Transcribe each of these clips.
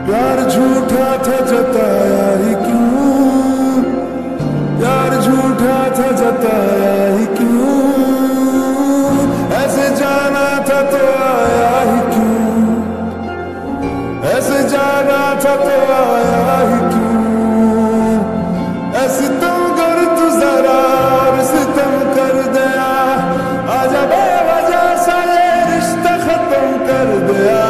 प्यार झूठा था जताया ही क्यों, प्यार झूठा था जताया ही क्यों, ऐसे जाना था तो आया ही क्यों, ऐसे जाना था तो आया ही क्यों, ऐसे तुम कर तू जरा और सितम कर दिया, आजा बेवजह सा ये रिश्ता खत्म कर दिया।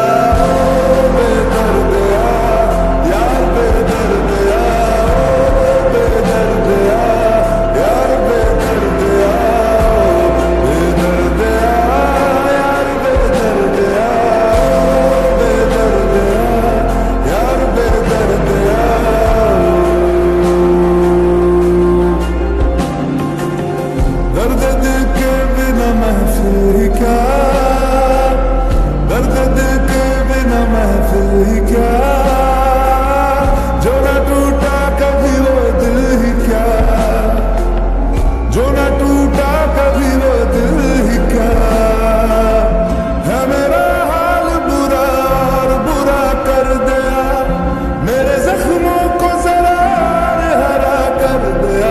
दर्द दिल के बिना महफिल ही क्या, दर्द दिल के बिना महफिल ही क्या, जो ना टूटा कभी वो दिल ही क्या, जो ना टूटा कभी वो दिल ही क्या, है मेरा हाल बुरा और बुरा कर दिया, मेरे जख्मों को जरा हरा कर दिया।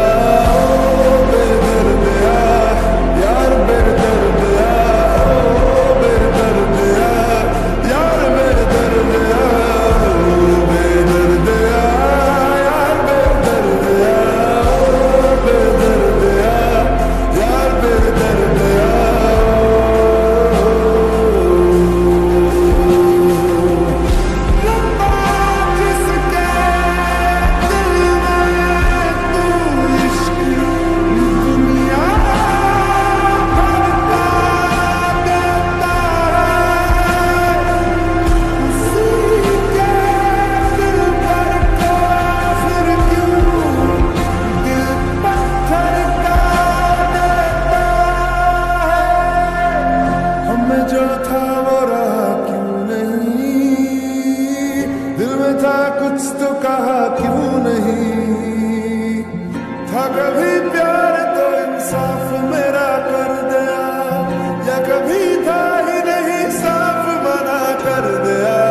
जो था वो रहा क्यों नहीं, दिल में था कुछ तो कहा क्यों नहीं, था कभी प्यार तो इंसाफ मेरा कर दिया, या कभी था ही नहीं साफ मना कर दिया।